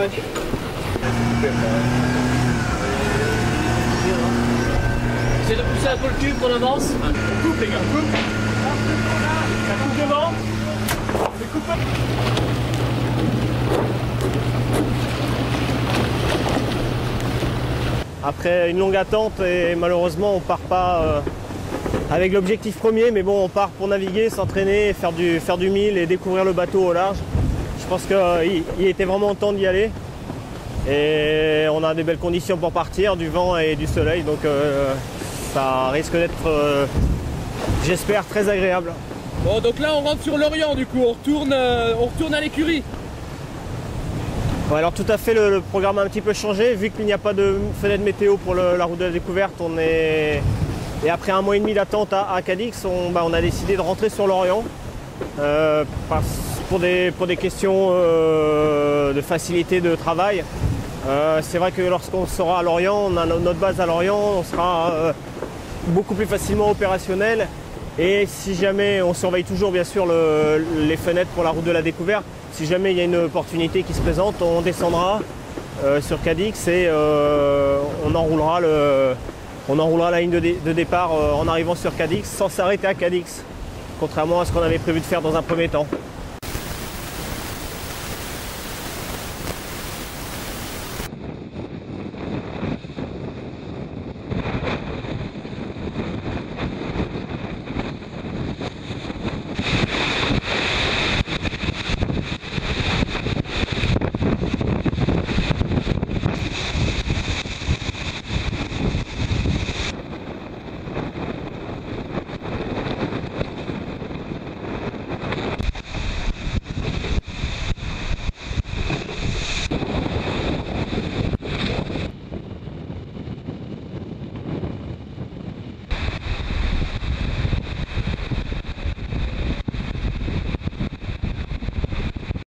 Ouais. Essayez de pousser un peu le cul qu'on avance. On coupe les gars, on coupe. Ça coupe devant. C'est coupé. Après une longue attente et malheureusement on part pas avec l'objectif premier, mais bon on part pour naviguer, s'entraîner, faire du 1000 et découvrir le bateau au large. Je pense qu'il était vraiment temps d'y aller et on a des belles conditions pour partir, du vent et du soleil, donc ça risque d'être, j'espère, très agréable. Bon, donc là on rentre sur l'Orient du coup, on retourne à l'écurie. Ouais, alors tout à fait, le programme a un petit peu changé, vu qu'il n'y a pas de fenêtre météo pour la route de la découverte. Et après un mois et demi d'attente à Cadix, on a décidé de rentrer sur l'Orient pour des questions de facilité de travail. C'est vrai que lorsqu'on sera à Lorient, on a notre base à Lorient, on sera beaucoup plus facilement opérationnel. Et si jamais, on surveille toujours bien sûr les fenêtres pour la route de la découverte, si jamais il y a une opportunité qui se présente, on descendra sur Cadix et on enroulera la ligne de départ en arrivant sur Cadix sans s'arrêter à Cadix, contrairement à ce qu'on avait prévu de faire dans un premier temps.